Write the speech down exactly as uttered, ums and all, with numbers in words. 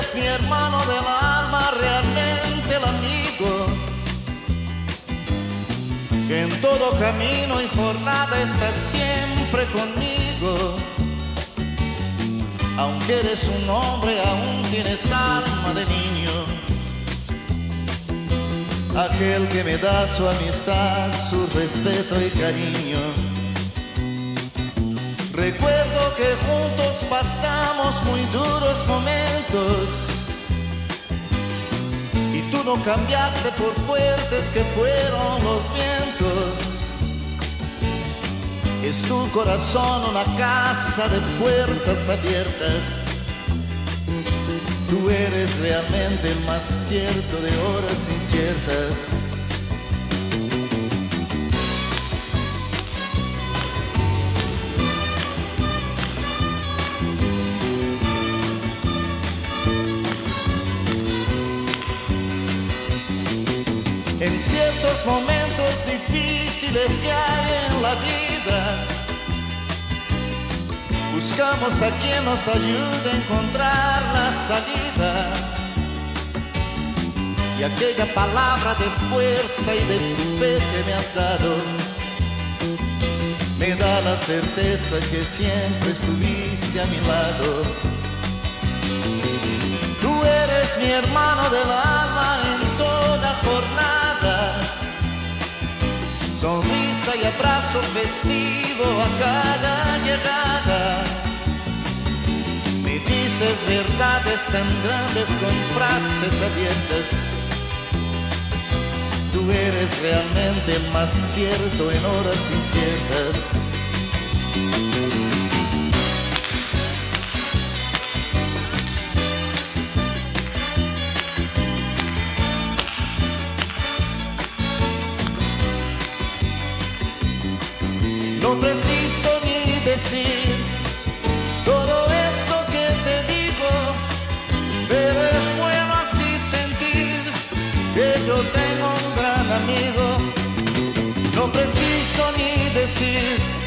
eres mi hermano del alma, realmente el amigo que en todo camino y jornada estás siempre conmigo. Aunque eres un hombre, aún tienes alma de niño. Aquel que me da su amistad, su respeto y cariño. Recuerdo que juntos pasamos muy duros momentos y tú no cambiaste por fuertes que fueron los vientos. Es tu corazón una casa de puertas abiertas. Tú eres realmente el más cierto de horas inciertas. En ciertos momentos difíciles que hay en la vida, buscamos a quien nos ayude a encontrar la salida. Y aquella palabra de fuerza y de fe que me has dado me da la certeza que siempre estuviste a mi lado. Tú eres mi hermano del alma en toda jornada, sonrisa y abrazo festivo a cada llegada. Me dices verdades tan grandes con frases abiertas. Tú eres realmente el más cierto en horas inciertas. No preciso ni decir todo eso que te digo, pero es bueno así sentir que yo tengo un gran amigo. No preciso ni decir